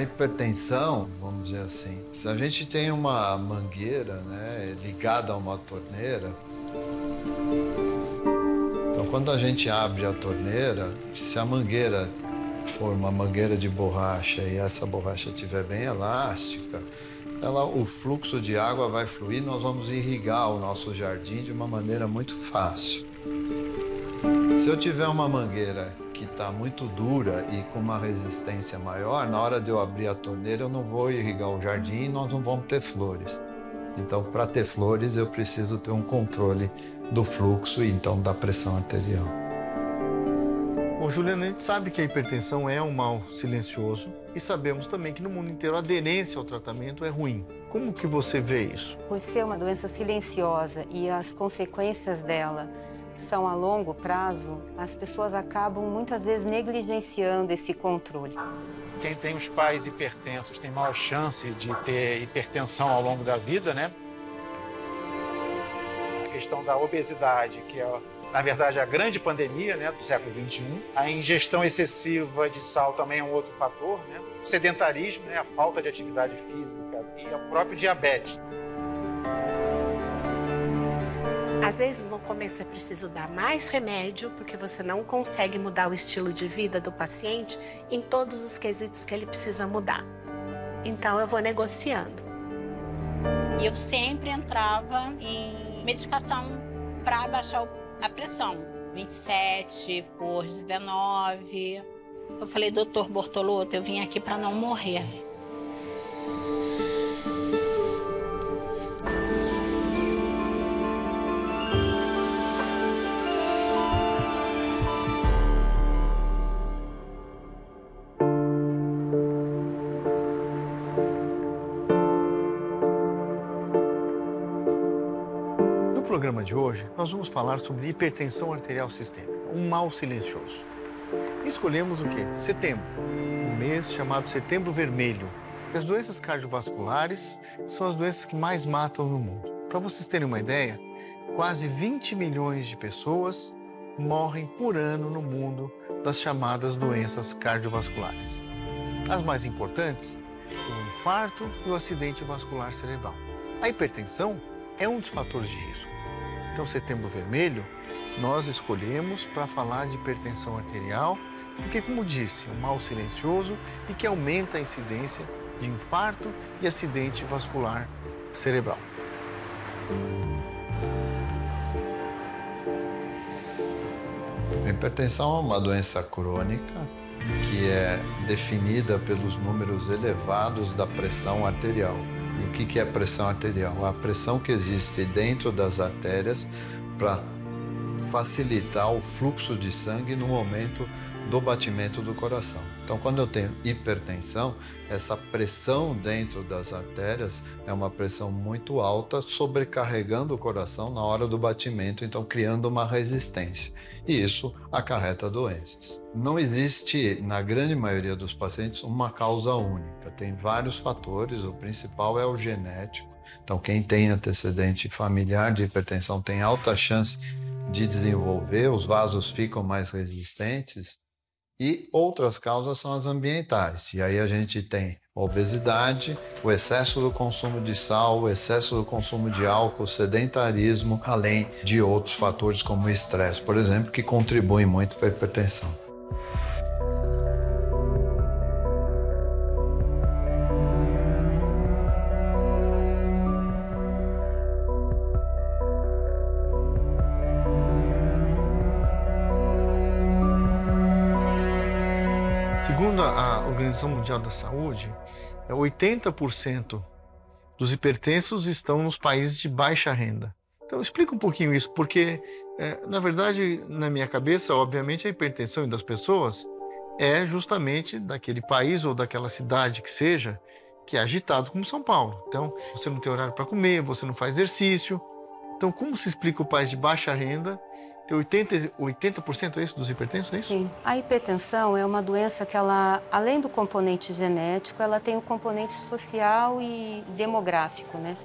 A hipertensão, vamos dizer assim, se a gente tem uma mangueira, né, ligada a uma torneira, então quando a gente abre a torneira, se a mangueira for uma mangueira de borracha e essa borracha estiver bem elástica, o fluxo de água vai fluir, nós vamos irrigar o nosso jardim de uma maneira muito fácil. Se eu tiver uma mangueira que está muito dura e com uma resistência maior, na hora de eu abrir a torneira eu não vou irrigar o jardim e nós não vamos ter flores. Então, para ter flores, eu preciso ter um controle do fluxo e então da pressão arterial. Bom, Juliana, a gente sabe que a hipertensão é um mal silencioso e sabemos também que no mundo inteiro a aderência ao tratamento é ruim. Como que você vê isso? Por ser uma doença silenciosa e as consequências dela são a longo prazo, as pessoas acabam muitas vezes negligenciando esse controle. Quem tem os pais hipertensos tem maior chance de ter hipertensão ao longo da vida, né? A questão da obesidade, que é, na verdade, a grande pandemia, né, do século XXI. A ingestão excessiva de sal também é um outro fator, né? O sedentarismo, né, a falta de atividade física e o próprio diabetes. Às vezes, no começo, é preciso dar mais remédio, porque você não consegue mudar o estilo de vida do paciente em todos os quesitos que ele precisa mudar. Então, eu vou negociando. E eu sempre entrava em medicação para baixar a pressão. 27 por 19. Eu falei, doutor Bortolotto, eu vim aqui para não morrer. No programa de hoje, nós vamos falar sobre hipertensão arterial sistêmica, um mal silencioso. Escolhemos o quê? Setembro, um mês chamado Setembro Vermelho, que as doenças cardiovasculares são as doenças que mais matam no mundo. Para vocês terem uma ideia, quase 20 milhões de pessoas morrem por ano no mundo das chamadas doenças cardiovasculares. As mais importantes, o infarto e o acidente vascular cerebral. A hipertensão é um dos fatores de risco. Então, Setembro Vermelho, nós escolhemos para falar de hipertensão arterial, porque, como disse, é um mal silencioso e que aumenta a incidência de infarto e acidente vascular cerebral. A hipertensão é uma doença crônica que é definida pelos números elevados da pressão arterial. E o que é pressão arterial? A pressão que existe dentro das artérias para facilitar o fluxo de sangue no momento do batimento do coração. Então, quando eu tenho hipertensão, essa pressão dentro das artérias é uma pressão muito alta, sobrecarregando o coração na hora do batimento, então criando uma resistência. E isso acarreta doenças. Não existe, na grande maioria dos pacientes, uma causa única. Tem vários fatores, o principal é o genético. Então, quem tem antecedente familiar de hipertensão tem alta chance de desenvolver, os vasos ficam mais resistentes. E outras causas são as ambientais. E aí a gente tem a obesidade, o excesso do consumo de sal, o excesso do consumo de álcool, o sedentarismo, além de outros fatores como o estresse, por exemplo, que contribuem muito para a hipertensão. Segundo a Organização Mundial da Saúde, 80% dos hipertensos estão nos países de baixa renda. Então, explica um pouquinho isso, porque, na verdade, na minha cabeça, obviamente, a hipertensão das pessoas é justamente daquele país ou daquela cidade que seja, que é agitado como São Paulo. Então, você não tem horário para comer, você não faz exercício. Então, como se explica o país de baixa renda ter 80% é isso dos hipertensos, é isso? Sim. A hipertensão é uma doença que ela, além do componente genético, ela tem o componente social e demográfico, né?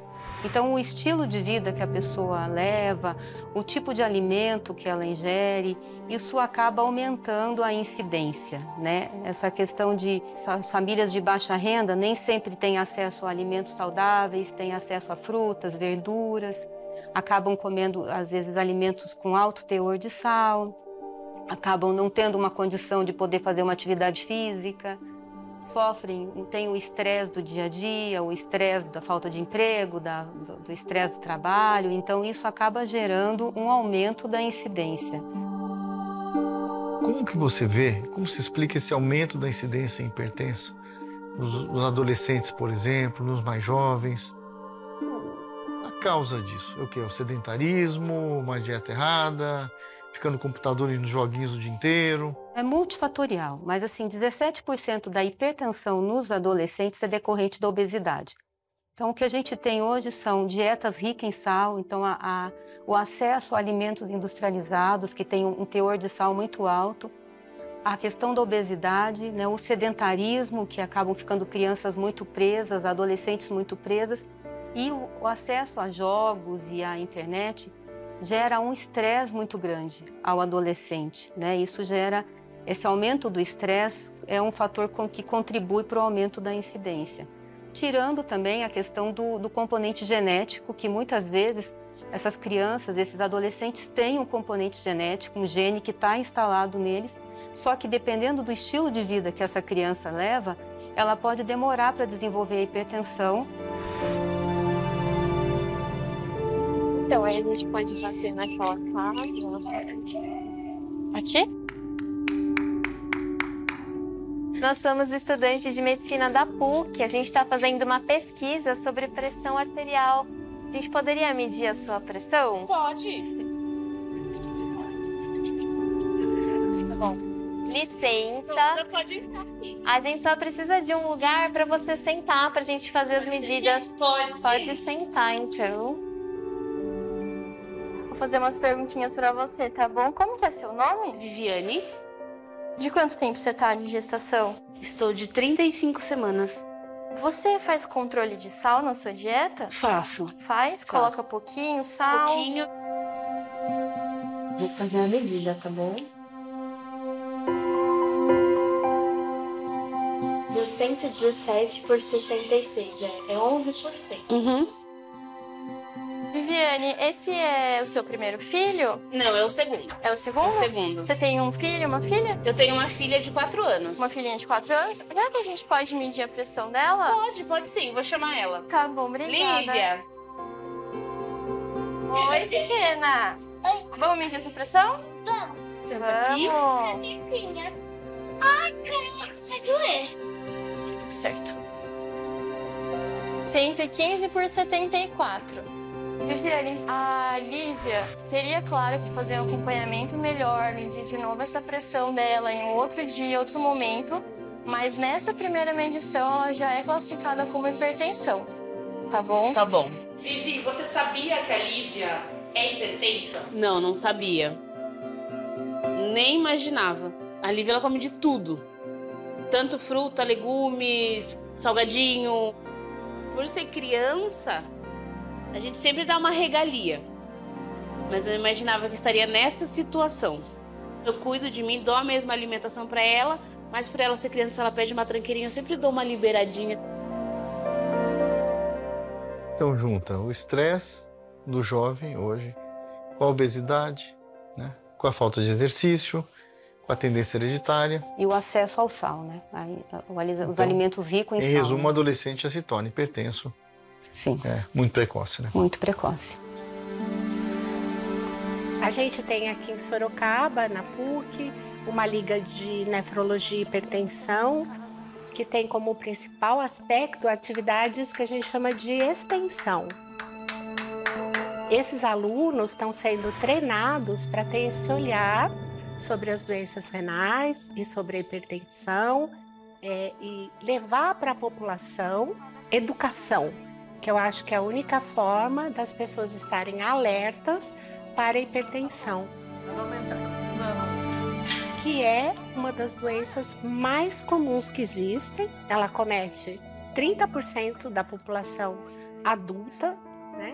Então, o estilo de vida que a pessoa leva, o tipo de alimento que ela ingere, isso acaba aumentando a incidência, né? Essa questão de as famílias de baixa renda nem sempre têm acesso a alimentos saudáveis, têm acesso a frutas, verduras, acabam comendo, às vezes, alimentos com alto teor de sal, acabam não tendo uma condição de poder fazer uma atividade física, têm o estresse do dia a dia, o estresse da falta de emprego, do estresse do trabalho, então isso acaba gerando um aumento da incidência. Como que você vê, como se explica esse aumento da incidência em hipertenso nos adolescentes, por exemplo, nos mais jovens? A causa disso é o quê? O sedentarismo, uma dieta errada, ficando no computador e nos joguinhos o dia inteiro? É multifatorial, mas assim, 17% da hipertensão nos adolescentes é decorrente da obesidade. Então, o que a gente tem hoje são dietas ricas em sal, então o acesso a alimentos industrializados que têm um teor de sal muito alto, a questão da obesidade, né, o sedentarismo, que acabam ficando crianças muito presas, adolescentes muito presas, e o acesso a jogos e à internet gera um estresse muito grande ao adolescente, né? Isso gera, esse aumento do estresse é um fator que contribui para o aumento da incidência. Tirando também a questão do componente genético, que muitas vezes essas crianças, esses adolescentes têm um componente genético, um gene que está instalado neles, só que dependendo do estilo de vida que essa criança leva, ela pode demorar para desenvolver a hipertensão. Então, aí a gente pode bater naquela casa. Aqui? Nós somos estudantes de medicina da PUC. A gente está fazendo uma pesquisa sobre pressão arterial. A gente poderia medir a sua pressão? Pode. Tá bom. Licença. Pode entrar aqui. A gente só precisa de um lugar para você sentar, para a gente fazer as medidas. Pode sentar, então. Vou fazer umas perguntinhas para você, tá bom? Como que é seu nome? Viviane. De quanto tempo você tá de gestação? Estou de 35 semanas. Você faz controle de sal na sua dieta? Faço. Faz? Coloca pouquinho, sal? Pouquinho. Vou fazer a medida, tá bom? Deu 117 por 66, é 11%. Uhum. Viviane, esse é o seu primeiro filho? Não, é o segundo. É o segundo? É o segundo. Você tem um filho, uma filha? Eu tenho uma filha de 4 anos. Uma filhinha de 4 anos? Será que a gente pode medir a pressão dela? Pode sim. Vou chamar ela. Tá bom, obrigada. Lívia. Oi, pequena. Oi. Vamos medir essa pressão? Vamos. Vamos. Ai, cara, vai doer. Certo. 115 por 74. Viviane, a Lívia teria, claro, que fazer um acompanhamento melhor, medir de novo essa pressão dela em outro dia, outro momento, mas nessa primeira medição ela já é classificada como hipertensão, tá bom? Tá bom. Vivi, você sabia que a Lívia é hipertensa? Não, não sabia. Nem imaginava. A Lívia, ela come de tudo. Tanto fruta, legumes, salgadinho. Por ser criança, a gente sempre dá uma regalia. Mas eu não imaginava que estaria nessa situação. Eu cuido de mim, dou a mesma alimentação para ela, mas por ela ser criança, ela pede uma tranqueirinha, eu sempre dou uma liberadinha. Então junta o estresse do jovem hoje com a obesidade, né? Com a falta de exercício, com a tendência hereditária. E o acesso ao sal, né? Os alimentos ricos em sal. Em resumo, né? o adolescente já se torna hipertenso. Sim. Muito precoce, né? Muito precoce. A gente tem aqui em Sorocaba, na PUC, uma liga de nefrologia e hipertensão, que tem como principal aspecto atividades que a gente chama de extensão. Esses alunos estão sendo treinados para ter esse olhar sobre as doenças renais e sobre a hipertensão e levar para a população educação, que eu acho que é a única forma das pessoas estarem alertas para a hipertensão. Vamos. Que é uma das doenças mais comuns que existem. Ela comete 30% da população adulta, né?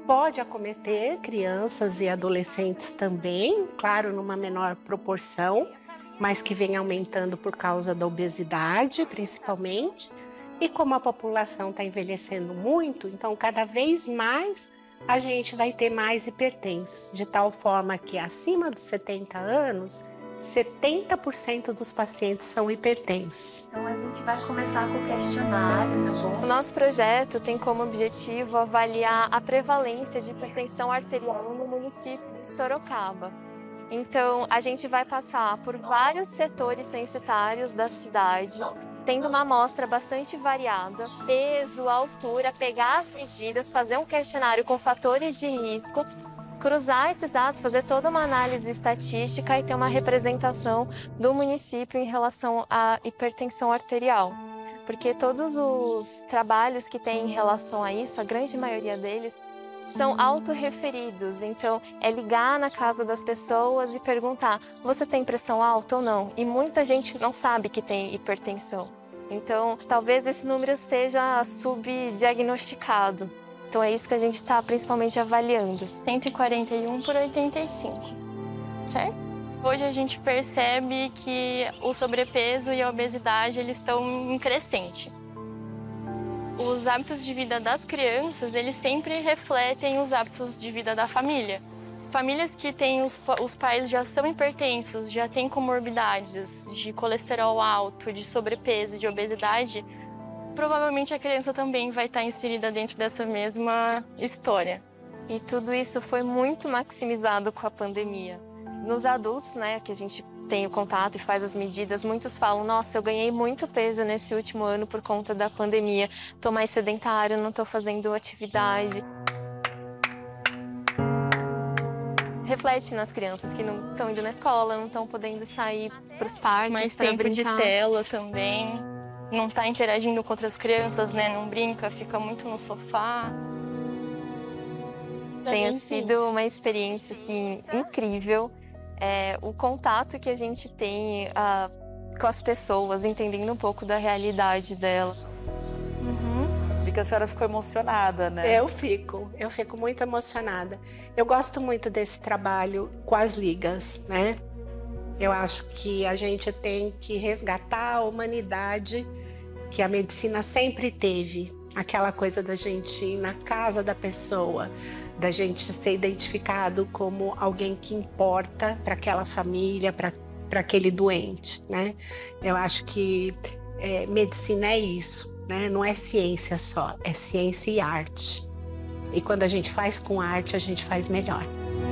Pode acometer crianças e adolescentes também, claro, numa menor proporção, mas que vem aumentando por causa da obesidade, principalmente. E como a população está envelhecendo muito, então cada vez mais a gente vai ter mais hipertensos, de tal forma que acima dos 70 anos, 70% dos pacientes são hipertensos. Então a gente vai começar com o questionário, tá bom? O nosso projeto tem como objetivo avaliar a prevalência de hipertensão arterial no município de Sorocaba. Então a gente vai passar por vários setores censitários da cidade, tendo uma amostra bastante variada, peso, altura, pegar as medidas, fazer um questionário com fatores de risco, cruzar esses dados, fazer toda uma análise estatística e ter uma representação do município em relação à hipertensão arterial. Porque todos os trabalhos que tem em relação a isso, a grande maioria deles, são autorreferidos. Então, é ligar na casa das pessoas e perguntar: você tem pressão alta ou não? E muita gente não sabe que tem hipertensão. Então, talvez esse número seja subdiagnosticado. Então, é isso que a gente está principalmente avaliando. 141 por 85, certo? Hoje a gente percebe que o sobrepeso e a obesidade eles estão em crescente. Os hábitos de vida das crianças, eles sempre refletem os hábitos de vida da família. Famílias que têm os pais já são hipertensos, já têm comorbidades de colesterol alto, de sobrepeso, de obesidade, provavelmente a criança também vai estar inserida dentro dessa mesma história. E tudo isso foi muito maximizado com a pandemia. Nos adultos, né, que a gente tem o contato e faz as medidas, muitos falam: nossa, eu ganhei muito peso nesse último ano por conta da pandemia, tô mais sedentário, não tô fazendo atividade. Reflete nas crianças que não estão indo na escola, não estão podendo sair para os parques, mais tempo de tela também, não tá interagindo com outras crianças, né, não brinca, fica muito no sofá. Tem sido uma experiência assim incrível. O contato que a gente tem com as pessoas, entendendo um pouco da realidade delas. E que a senhora ficou emocionada, né? Eu fico muito emocionada. Eu gosto muito desse trabalho com as ligas, né? Eu acho que a gente tem que resgatar a humanidade que a medicina sempre teve. Aquela coisa da gente ir na casa da pessoa, da gente ser identificado como alguém que importa para aquela família, para aquele doente, né? Eu acho que medicina é isso, né? Não é ciência só, é ciência e arte. E quando a gente faz com arte, a gente faz melhor.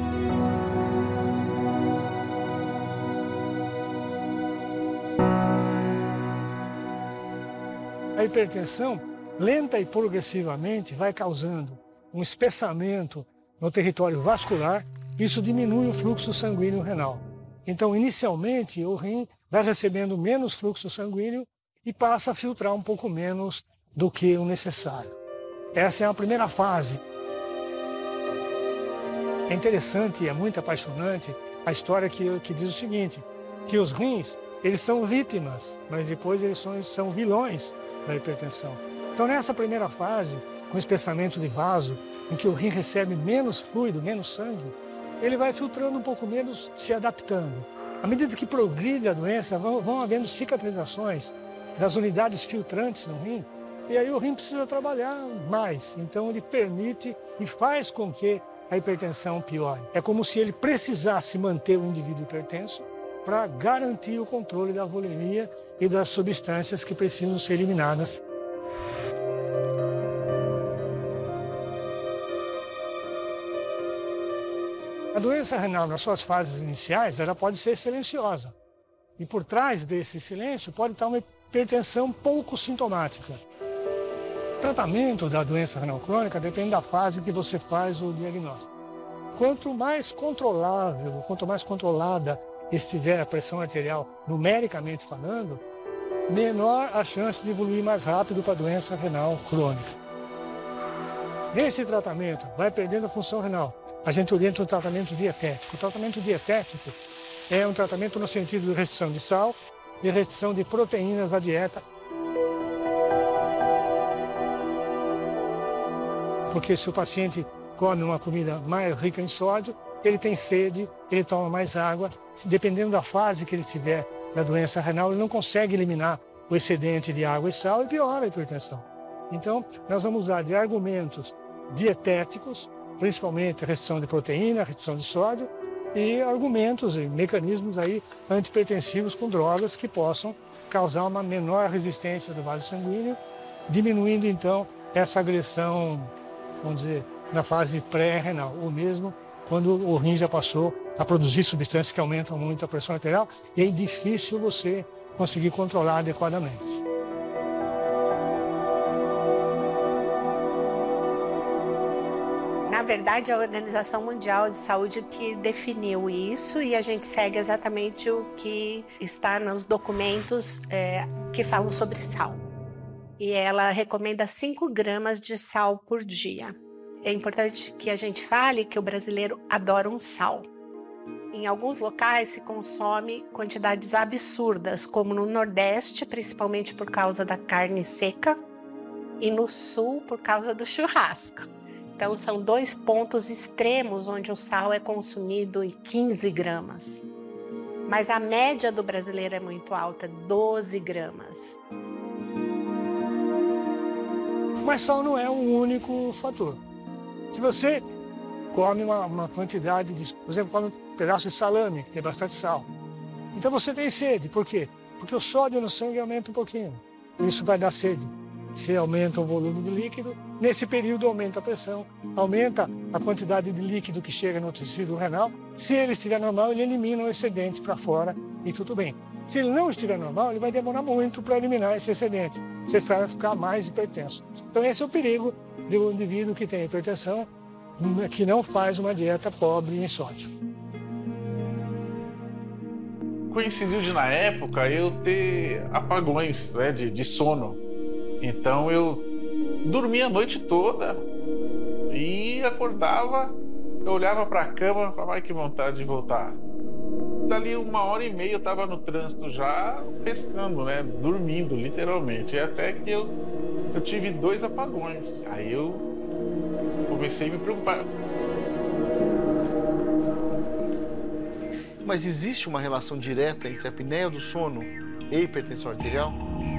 A hipertensão, lenta e progressivamente, vai causando um espessamento no território vascular. Isso diminui o fluxo sanguíneo renal. Então, inicialmente, o rim vai recebendo menos fluxo sanguíneo e passa a filtrar um pouco menos do que o necessário. Essa é a primeira fase. É interessante e é muito apaixonante a história que diz o seguinte, que os rins, eles são vítimas, mas depois eles são vilões da hipertensão. Então, nessa primeira fase, com o espessamento de vaso, em que o rim recebe menos fluido, menos sangue, ele vai filtrando um pouco menos, se adaptando. À medida que progride a doença, vão havendo cicatrizações das unidades filtrantes no rim, e aí o rim precisa trabalhar mais. Então, ele permite e faz com que a hipertensão piore. É como se ele precisasse manter o indivíduo hipertenso para garantir o controle da volemia e das substâncias que precisam ser eliminadas. A doença renal, nas suas fases iniciais, ela pode ser silenciosa. E por trás desse silêncio pode estar uma hipertensão pouco sintomática. O tratamento da doença renal crônica depende da fase que você faz o diagnóstico. Quanto mais controlável, quanto mais controlada estiver a pressão arterial, numericamente falando, menor a chance de evoluir mais rápido para a doença renal crônica. Nesse tratamento, vai perdendo a função renal. A gente orienta o tratamento dietético. O tratamento dietético é um tratamento no sentido de restrição de sal e restrição de proteínas da dieta. Porque se o paciente come uma comida mais rica em sódio, ele tem sede, ele toma mais água. Dependendo da fase que ele tiver da doença renal, ele não consegue eliminar o excedente de água e sal e piora a hipertensão. Então, nós vamos usar de argumentos dietéticos, principalmente restrição de proteína, restrição de sódio, e argumentos e mecanismos aí antihipertensivos com drogas que possam causar uma menor resistência do vaso sanguíneo, diminuindo então essa agressão, vamos dizer, na fase pré-renal, ou mesmo quando o rim já passou a produzir substâncias que aumentam muito a pressão arterial, e é difícil você conseguir controlar adequadamente. Na verdade, a Organização Mundial de Saúde que definiu isso, e a gente segue exatamente o que está nos documentos que falam sobre sal. E ela recomenda 5 gramas de sal por dia. É importante que a gente fale que o brasileiro adora um sal. Em alguns locais se consome quantidades absurdas, como no Nordeste, principalmente por causa da carne seca, e no Sul por causa do churrasco. Então são 2 pontos extremos onde o sal é consumido em 15 gramas. Mas a média do brasileiro é muito alta, 12 gramas. Mas sal não é o único fator. Se você come uma quantidade de, por exemplo, come um pedaço de salame, que tem bastante sal, então você tem sede. Por quê? Porque o sódio no sangue aumenta um pouquinho. Isso vai dar sede. Se aumenta o volume de líquido, nesse período aumenta a pressão, aumenta a quantidade de líquido que chega no tecido renal. Se ele estiver normal, ele elimina o excedente para fora e tudo bem. Se ele não estiver normal, ele vai demorar muito para eliminar esse excedente. Você vai ficar mais hipertenso. Então esse é o perigo do indivíduo que tem hipertensão, que não faz uma dieta pobre em sódio. Coincidiu de, na época, eu ter apagões, né, de sono. Então eu dormia a noite toda e acordava, eu olhava para a cama e falava, ai, que vontade de voltar. Dali 1h30 eu estava no trânsito já pescando, né, dormindo literalmente. E até que eu tive 2 apagões. Aí eu comecei a me preocupar. Mas existe uma relação direta entre a apneia do sono e hipertensão arterial?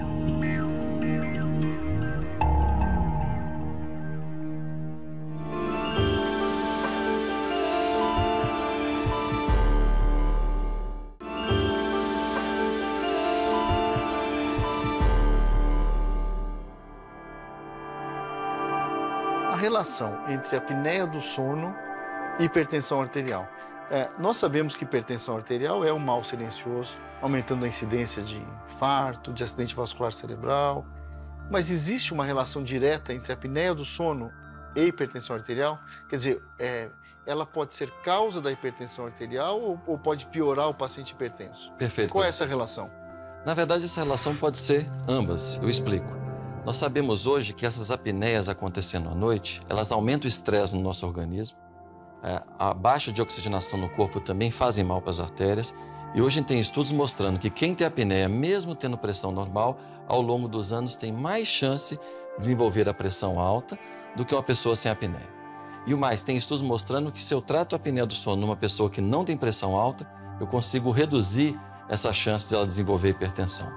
A relação entre a apneia do sono e hipertensão arterial. Nós sabemos que hipertensão arterial é um mal silencioso, aumentando a incidência de infarto, de acidente vascular cerebral. Mas existe uma relação direta entre a apneia do sono e hipertensão arterial? Quer dizer, ela pode ser causa da hipertensão arterial ou pode piorar o paciente hipertenso? Perfeito. Qual é essa relação? Na verdade, essa relação pode ser ambas. Eu explico. Nós sabemos hoje que essas apneias acontecendo à noite, elas aumentam o estresse no nosso organismo. A baixa de oxigenação no corpo também fazem mal para as artérias. E hoje tem estudos mostrando que quem tem apneia, mesmo tendo pressão normal, ao longo dos anos tem mais chance de desenvolver a pressão alta do que uma pessoa sem apneia. E o mais, tem estudos mostrando que se eu trato a apneia do sono numa pessoa que não tem pressão alta, eu consigo reduzir essa chance dela desenvolver hipertensão.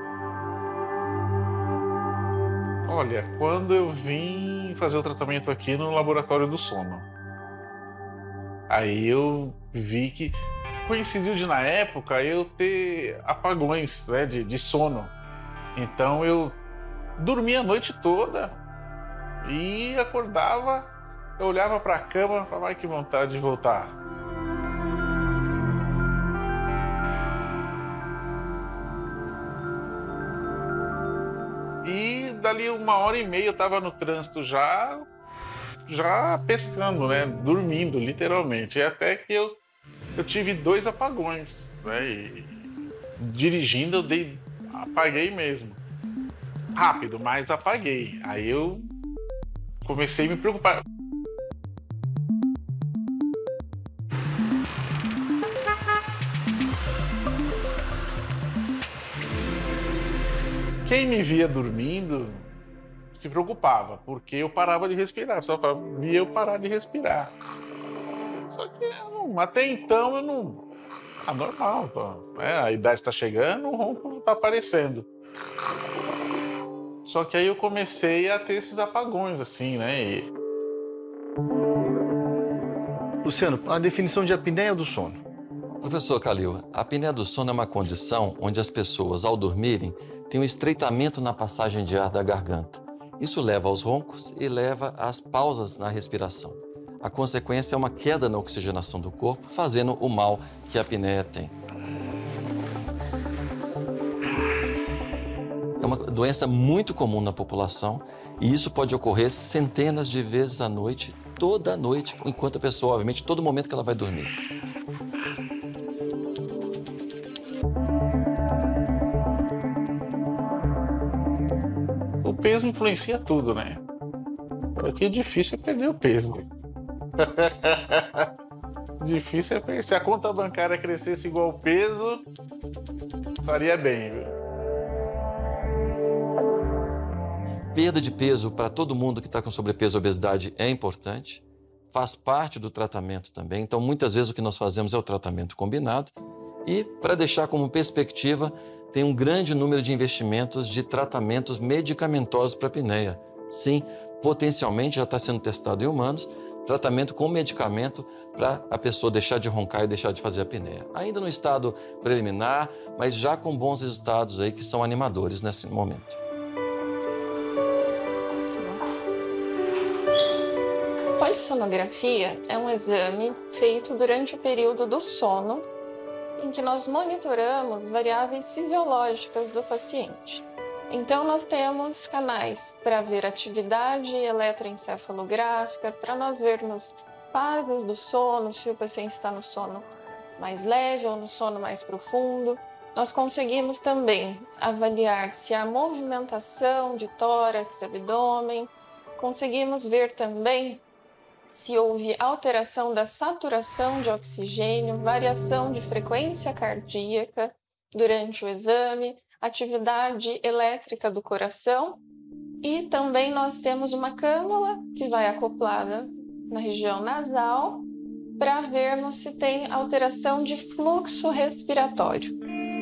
Olha, quando eu vim fazer o tratamento aqui no laboratório do sono, aí eu vi que coincidiu de, na época, eu ter apagões, né, de sono. Então eu dormia a noite toda e acordava, eu olhava para a cama e falava, ai, que vontade de voltar. E dali 1h30 eu estava no trânsito já pescando, né, dormindo literalmente. E até que eu tive 2 apagões, né, e dirigindo eu apaguei mesmo. Rápido, mas apaguei. Aí eu comecei a me preocupar. Quem me via dormindo se preocupava, porque eu parava de respirar. Só via eu parar de respirar. Só que até então eu não... normal, a idade está chegando, o ronco está aparecendo. Só que aí eu comecei a ter esses apagões, assim, né? Luciano, a definição de apneia do sono. Professor Calil, a apneia do sono é uma condição onde as pessoas, ao dormirem, têm um estreitamento na passagem de ar da garganta. Isso leva aos roncos e leva às pausas na respiração. A consequência é uma queda na oxigenação do corpo, fazendo o mal que a apneia tem. É uma doença muito comum na população e isso pode ocorrer centenas de vezes à noite, toda a noite, enquanto a pessoa, obviamente, todo momento que ela vai dormir. O peso influencia tudo, né? O que é difícil é perder o peso. Difícil é perder. Se a conta bancária crescesse igual o peso, faria bem, viu? Perda de peso para todo mundo que está com sobrepeso e obesidade é importante, faz parte do tratamento também. Então, muitas vezes o que nós fazemos é o tratamento combinado e, para deixar como perspectiva, tem um grande número de investimentos de tratamentos medicamentosos para apneia. Sim, potencialmente já está sendo testado em humanos, tratamento com medicamento para a pessoa deixar de roncar e deixar de fazer apneia. Ainda no estado preliminar, mas já com bons resultados aí que são animadores nesse momento. A polissonografia é um exame feito durante o período do sono, em que nós monitoramos variáveis fisiológicas do paciente. Então, nós temos canais para ver atividade eletroencefalográfica, para nós vermos fases do sono, se o paciente está no sono mais leve ou no sono mais profundo. Nós conseguimos também avaliar se há movimentação de tórax, abdômen. Conseguimos ver também se houve alteração da saturação de oxigênio, variação de frequência cardíaca durante o exame, atividade elétrica do coração e também nós temos uma cânula que vai acoplada na região nasal para vermos se tem alteração de fluxo respiratório.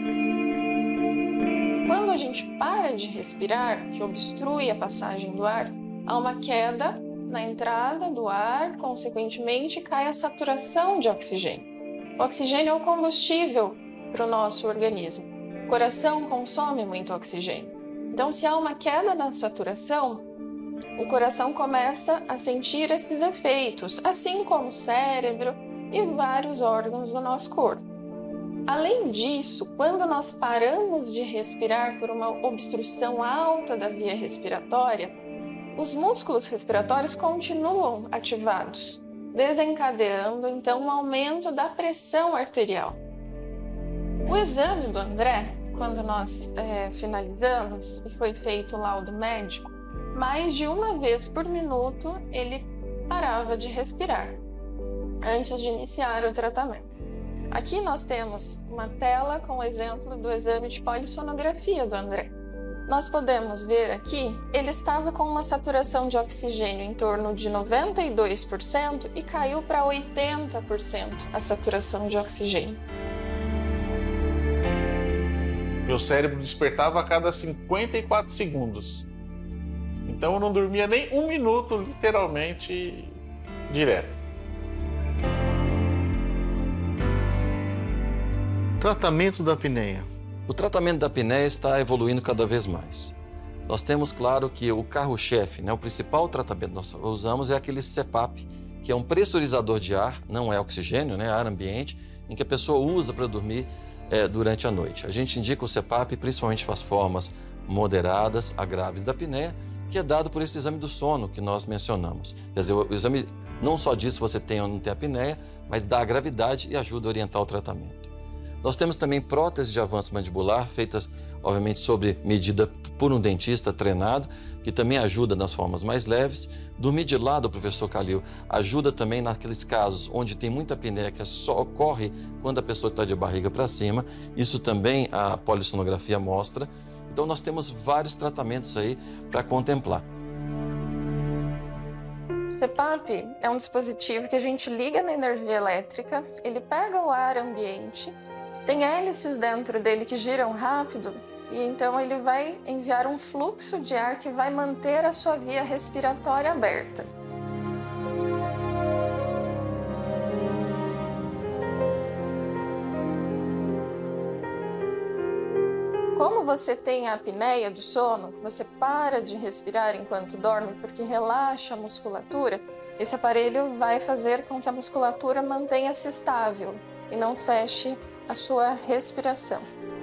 Quando a gente para de respirar, que obstrui a passagem do ar, há uma queda na entrada do ar, consequentemente cai a saturação de oxigênio. O oxigênio é o combustível para o nosso organismo. O coração consome muito oxigênio. Então, se há uma queda na saturação, o coração começa a sentir esses efeitos, assim como o cérebro e vários órgãos do nosso corpo. Além disso, quando nós paramos de respirar por uma obstrução alta da via respiratória, os músculos respiratórios continuam ativados, desencadeando então um aumento da pressão arterial. O exame do André, quando nós finalizamos e foi feito o laudo médico, mais de uma vez por minuto ele parava de respirar antes de iniciar o tratamento. Aqui nós temos uma tela com o exemplo do exame de polissonografia do André. Nós podemos ver aqui, ele estava com uma saturação de oxigênio em torno de 92% e caiu para 80% a saturação de oxigênio. Meu cérebro despertava a cada 54 segundos. Então eu não dormia nem um minuto, literalmente, direto. Tratamento da apneia. O tratamento da apneia está evoluindo cada vez mais. Nós temos, claro, que o carro-chefe, né, o principal tratamento que nós usamos é aquele CPAP, que é um pressurizador de ar, não é oxigênio, né, ar ambiente, em que a pessoa usa para dormir durante a noite. A gente indica o CPAP principalmente para as formas moderadas a graves da apneia, que é dado por esse exame do sono que nós mencionamos. Quer dizer, o exame não só diz se você tem ou não tem apneia, mas dá a gravidade e ajuda a orientar o tratamento. Nós temos também próteses de avanço mandibular, feitas, obviamente, sob medida por um dentista treinado, que também ajuda nas formas mais leves. Dormir de lado, professor Calil, ajuda também naqueles casos onde tem muita apneia que só ocorre quando a pessoa está de barriga para cima. Isso também a polissonografia mostra. Então, nós temos vários tratamentos aí para contemplar. O CPAP é um dispositivo que a gente liga na energia elétrica, ele pega o ar ambiente, tem hélices dentro dele que giram rápido, e então ele vai enviar um fluxo de ar que vai manter a sua via respiratória aberta. Como você tem a apneia do sono, você para de respirar enquanto dorme porque relaxa a musculatura, esse aparelho vai fazer com que a musculatura mantenha-se estável e não feche a sua respiração.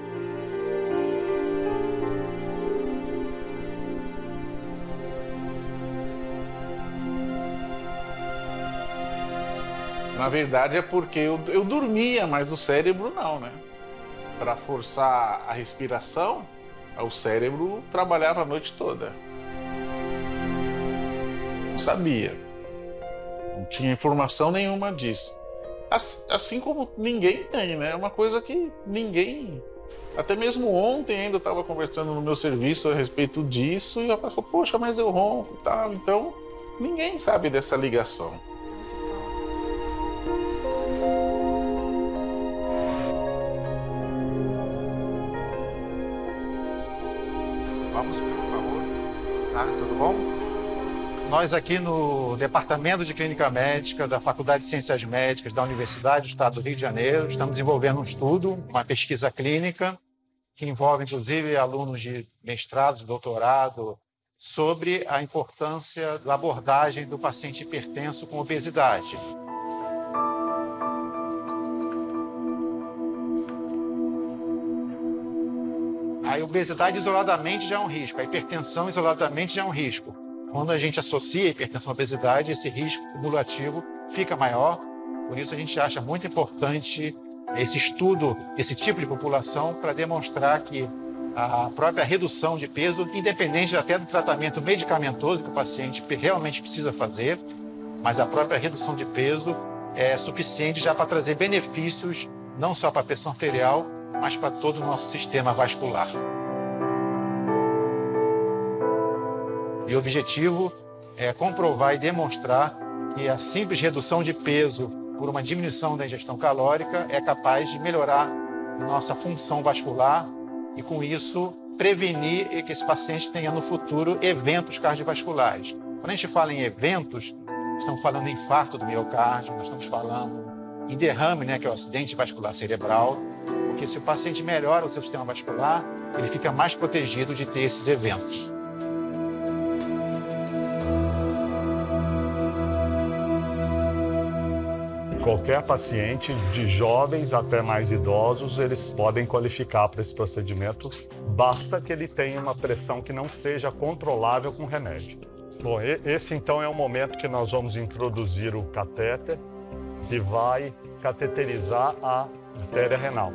Na verdade é porque eu dormia, mas o cérebro não, né? Para forçar a respiração, o cérebro trabalhava a noite toda. Não sabia. Não tinha informação nenhuma disso. Assim como ninguém tem, né? É uma coisa que ninguém... Até mesmo ontem ainda eu estava conversando no meu serviço a respeito disso e a pessoa falou, poxa, mas eu ronco e tal. Então, ninguém sabe dessa ligação. Vamos, por favor. Tá, tudo bom? Nós aqui no Departamento de Clínica Médica da Faculdade de Ciências Médicas da Universidade do Estado do Rio de Janeiro, estamos desenvolvendo um estudo, uma pesquisa clínica, que envolve inclusive alunos de mestrado, de doutorado, sobre a importância da abordagem do paciente hipertenso com obesidade. A obesidade isoladamente já é um risco, a hipertensão isoladamente já é um risco. Quando a gente associa a hipertensão à obesidade, esse risco cumulativo fica maior. Por isso a gente acha muito importante esse estudo, esse tipo de população, para demonstrar que a própria redução de peso, independente até do tratamento medicamentoso que o paciente realmente precisa fazer, mas a própria redução de peso é suficiente já para trazer benefícios não só para a pressão arterial, mas para todo o nosso sistema vascular. E o objetivo é comprovar e demonstrar que a simples redução de peso por uma diminuição da ingestão calórica é capaz de melhorar nossa função vascular e, com isso, prevenir que esse paciente tenha no futuro eventos cardiovasculares. Quando a gente fala em eventos, estamos falando em infarto do miocárdio, nós estamos falando em derrame, né, que é o acidente vascular cerebral, porque se o paciente melhora o seu sistema vascular, ele fica mais protegido de ter esses eventos. Qualquer paciente, de jovens até mais idosos, eles podem qualificar para esse procedimento, basta que ele tenha uma pressão que não seja controlável com remédio. Bom, esse então é o momento que nós vamos introduzir o catéter que vai cateterizar a artéria renal.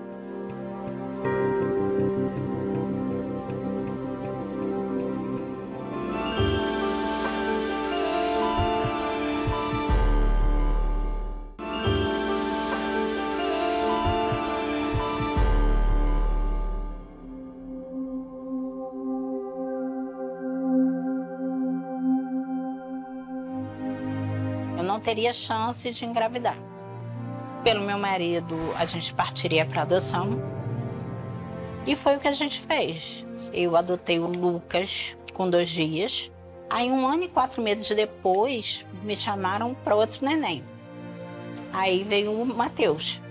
Não teria chance de engravidar. Pelo meu marido, a gente partiria para adoção. E foi o que a gente fez. Eu adotei o Lucas com 2 dias. Aí 1 ano e 4 meses depois, me chamaram para outro neném. Aí veio o Matheus.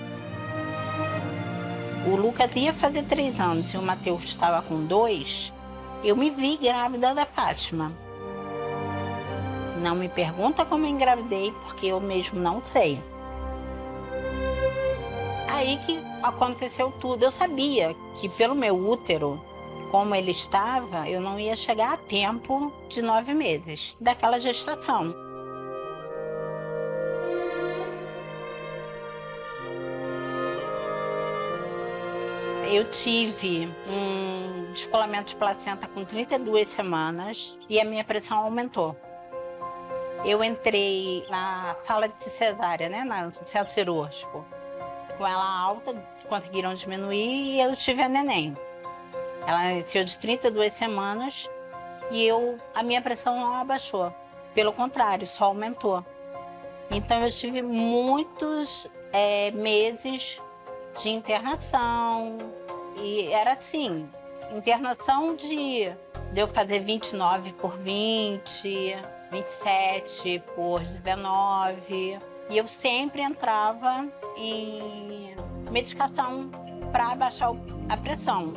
O Lucas ia fazer 3 anos e o Matheus estava com 2. Eu me vi grávida da Fátima. Não me pergunta como eu engravidei, porque eu mesmo não sei. Aí que aconteceu tudo. Eu sabia que pelo meu útero, como ele estava, eu não ia chegar a tempo de 9 meses daquela gestação. Eu tive um descolamento de placenta com 32 semanas e a minha pressão aumentou. Eu entrei na sala de cesárea, né, no centro cirúrgico. Com ela alta, conseguiram diminuir e eu tive a neném. Ela nasceu de 32 semanas e a minha pressão não abaixou. Pelo contrário, só aumentou. Então eu tive muitos meses de internação. E era assim, internação de eu fazer 29 por 20, 27 por 19. E eu sempre entrava em medicação para baixar a pressão.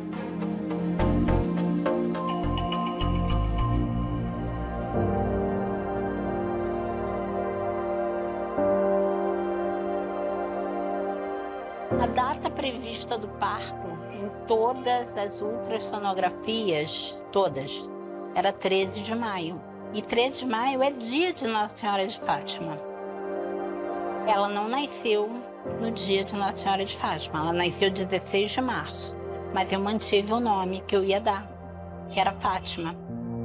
A data prevista do parto em todas as ultrassonografias, todas, era 13 de maio. E 13 de maio é dia de Nossa Senhora de Fátima. Ela não nasceu no dia de Nossa Senhora de Fátima, ela nasceu 16 de março. Mas eu mantive o nome que eu ia dar, que era Fátima.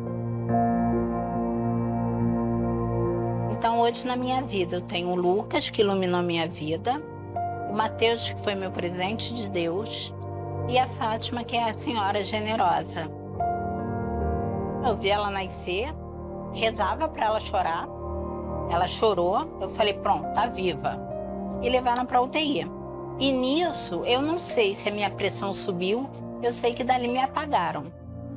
Então hoje na minha vida eu tenho o Lucas, que iluminou minha vida, o Mateus, que foi meu presente de Deus, e a Fátima, que é a Senhora Generosa. Eu vi ela nascer, rezava para ela chorar, ela chorou, eu falei, pronto, tá viva. E levaram para UTI. E nisso, eu não sei se a minha pressão subiu, eu sei que dali me apagaram.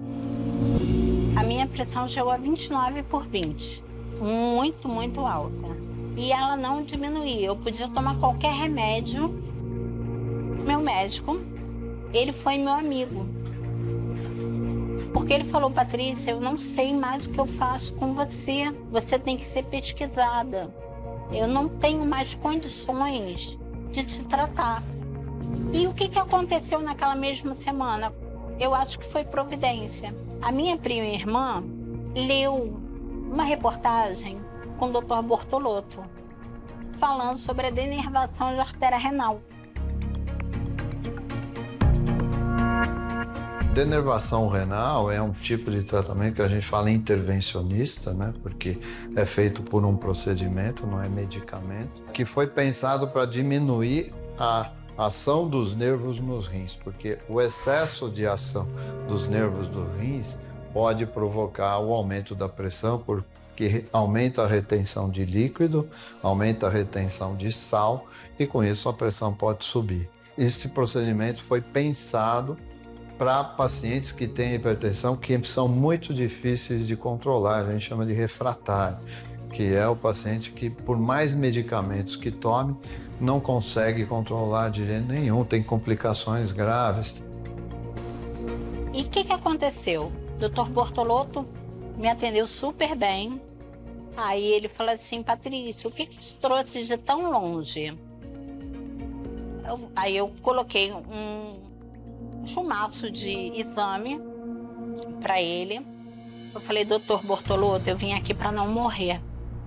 A minha pressão chegou a 29 por 20, muito, muito alta. E ela não diminuía, eu podia tomar qualquer remédio. Meu médico, ele foi meu amigo. Porque ele falou, Patrícia, eu não sei mais o que eu faço com você. Você tem que ser pesquisada. Eu não tenho mais condições de te tratar. E o que aconteceu naquela mesma semana? Eu acho que foi providência. A minha prima e irmã leu uma reportagem com o Dr. Bortolotto, falando sobre a denervação de artéria renal. Denervação renal é um tipo de tratamento que a gente fala intervencionista, né? Porque é feito por um procedimento, não é medicamento, que foi pensado para diminuir a ação dos nervos nos rins, porque o excesso de ação dos nervos dos rins pode provocar o aumento da pressão, porque aumenta a retenção de líquido, aumenta a retenção de sal e com isso a pressão pode subir. Esse procedimento foi pensado para pacientes que têm hipertensão que são muito difíceis de controlar, a gente chama de refratário, que é o paciente que, por mais medicamentos que tome, não consegue controlar de jeito nenhum, tem complicações graves. E o que aconteceu? O Dr. Bortolotto me atendeu super bem. Aí ele falou assim, Patrícia, o que te trouxe de tão longe? Aí eu coloquei um chumaço de exame para ele. Eu falei, Dr. Bortolotto, eu vim aqui para não morrer.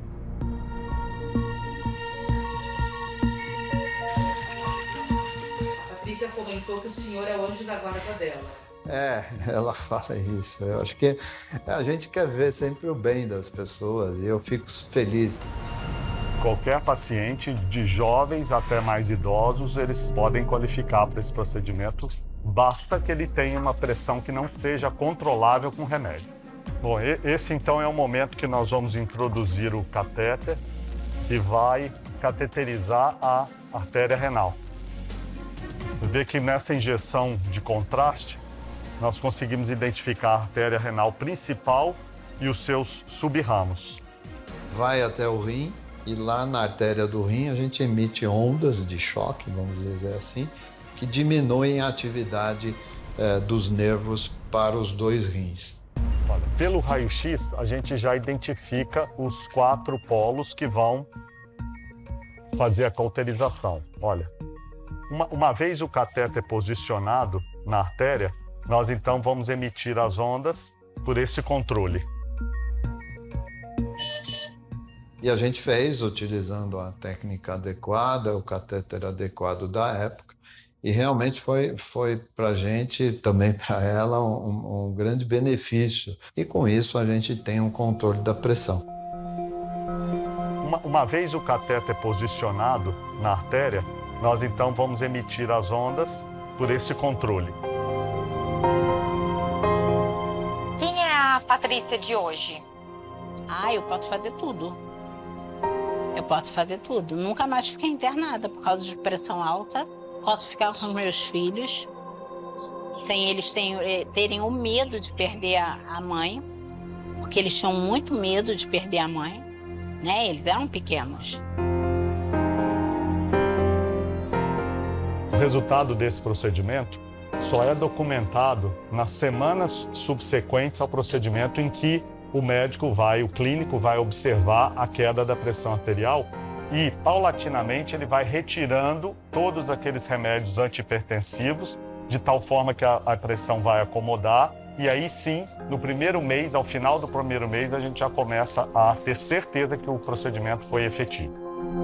A Patrícia comentou que o senhor é o anjo da guarda dela. Ela fala isso. Eu acho que a gente quer ver sempre o bem das pessoas e eu fico feliz. Qualquer paciente, de jovens até mais idosos, eles podem qualificar para esse procedimento. Basta que ele tenha uma pressão que não seja controlável com remédio. Bom, esse então é o momento que nós vamos introduzir o catéter e vai cateterizar a artéria renal. Você vê que nessa injeção de contraste, nós conseguimos identificar a artéria renal principal e os seus subramos. Vai até o rim e lá na artéria do rim a gente emite ondas de choque, vamos dizer assim, que diminuem a atividade dos nervos para os dois rins. Olha, pelo raio-x, a gente já identifica os 4 polos que vão fazer a cauterização. Olha, uma vez o catéter posicionado na artéria, nós então vamos emitir as ondas por esse controle. E a gente fez utilizando a técnica adequada, o catéter adequado da época, e realmente foi para a gente, também para ela, um grande benefício. E com isso a gente tem um controle da pressão. Uma vez o catéter posicionado na artéria, nós então vamos emitir as ondas por esse controle. Quem é a Patrícia de hoje? eu posso fazer tudo. Eu posso fazer tudo. Nunca mais fiquei internada por causa de pressão alta. Posso ficar com os meus filhos, sem eles terem o medo de perder a mãe, porque eles tinham muito medo de perder a mãe, né? Eles eram pequenos. O resultado desse procedimento só é documentado nas semanas subsequentes ao procedimento em que o clínico vai observar a queda da pressão arterial e, paulatinamente, ele vai retirando todos aqueles remédios antihipertensivos de tal forma que a pressão vai acomodar e aí sim, no primeiro mês, ao final do primeiro mês, a gente já começa a ter certeza que o procedimento foi efetivo.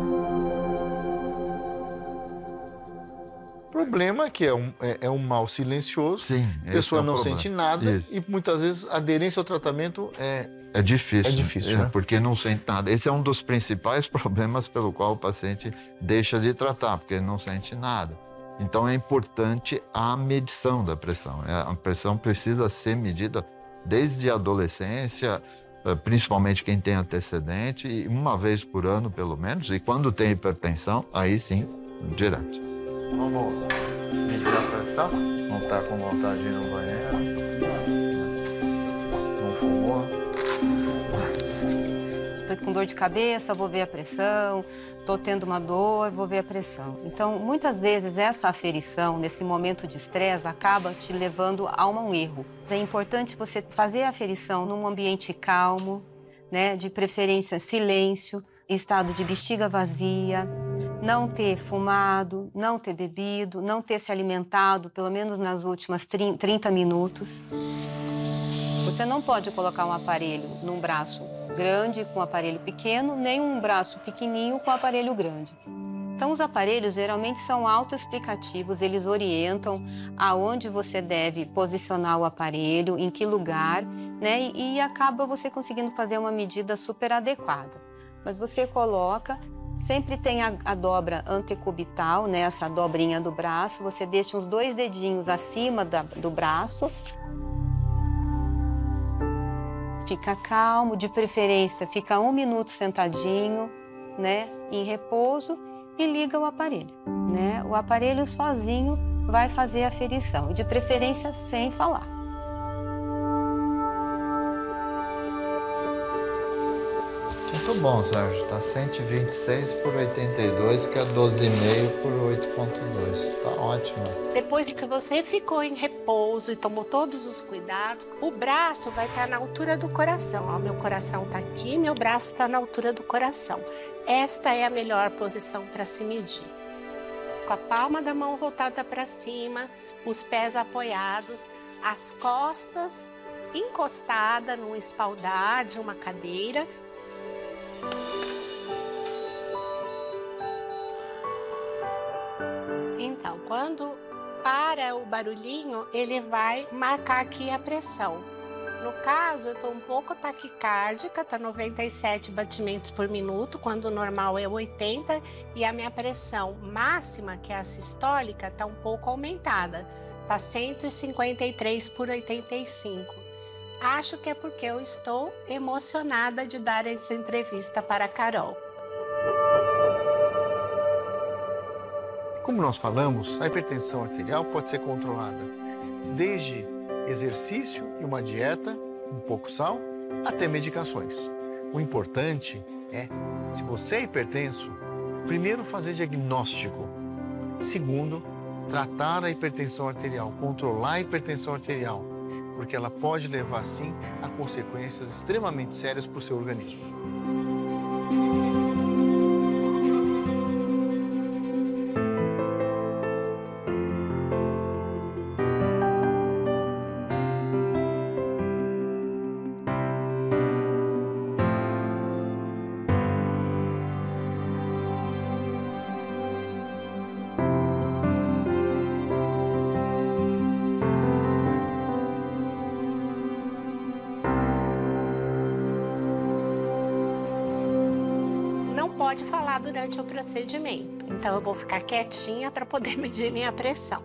O problema é que é um mal silencioso, Sim, a pessoa não problema. sente nada Isso. e muitas vezes a aderência ao tratamento É difícil. É difícil, né? Porque não sente nada. Esse é um dos principais problemas pelo qual o paciente deixa de tratar, porque ele não sente nada. Então é importante a medição da pressão. A pressão precisa ser medida desde a adolescência, principalmente quem tem antecedente, uma vez por ano pelo menos, e quando tem hipertensão, aí sim, direto. Vamos medir a pressão? Não está com vontade de ir no banheiro? Não fumou? Estou com dor de cabeça, vou ver a pressão. Estou tendo uma dor, vou ver a pressão. Então, muitas vezes, essa aferição, nesse momento de estresse, acaba te levando a um erro. É importante você fazer a aferição num ambiente calmo, né? De preferência silêncio, estado de bexiga vazia, não ter fumado, não ter bebido, não ter se alimentado, pelo menos nas últimas 30 minutos. Você não pode colocar um aparelho num braço grande com um aparelho pequeno, nem um braço pequenininho com um aparelho grande. Então, os aparelhos geralmente são autoexplicativos, eles orientam aonde você deve posicionar o aparelho, em que lugar, né? E acaba você conseguindo fazer uma medida super adequada. Mas você coloca, sempre tem a dobra antecubital, né? Essa dobrinha do braço, você deixa uns 2 dedinhos acima do braço. Fica calmo, de preferência, fica 1 minuto sentadinho, né? Em repouso e liga o aparelho, né? O aparelho sozinho vai fazer a aferição, de preferência sem falar. Muito bom, Sérgio. Tá 126 por 82, que é 12,5 por 8,2. Tá ótimo. Depois de que você ficou em repouso e tomou todos os cuidados, o braço vai estar na altura do coração. Ó, meu coração está aqui, meu braço está na altura do coração. Esta é a melhor posição para se medir. Com a palma da mão voltada para cima, os pés apoiados, as costas encostadas num espaldar de uma cadeira. Então, quando para o barulhinho, ele vai marcar aqui a pressão. No caso, eu estou um pouco taquicárdica, tá 97 batimentos por minuto, quando o normal é 80, e a minha pressão máxima, que é a sistólica, tá um pouco aumentada, tá 153 por 85. Acho que é porque eu estou emocionada de dar essa entrevista para a Carol. Como nós falamos, a hipertensão arterial pode ser controlada desde exercício e uma dieta, um pouco sal, até medicações. O importante é, se você é hipertenso, primeiro fazer diagnóstico. Segundo, tratar a hipertensão arterial, controlar a hipertensão arterial, porque ela pode levar, sim, a consequências extremamente sérias para o seu organismo. Pode falar durante o procedimento, então eu vou ficar quietinha para poder medir minha pressão.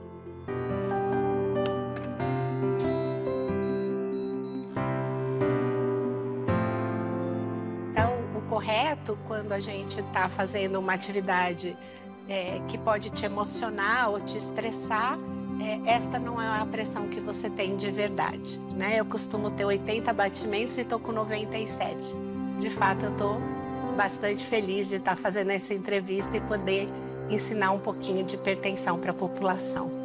fato, quando a gente está fazendo uma atividade que pode te emocionar ou te estressar, esta não é a pressão que você tem de verdade, né? Eu costumo ter 80 batimentos e estou com 97. De fato, eu estou bastante feliz de estar fazendo essa entrevista e poder ensinar um pouquinho de hipertensão para a população.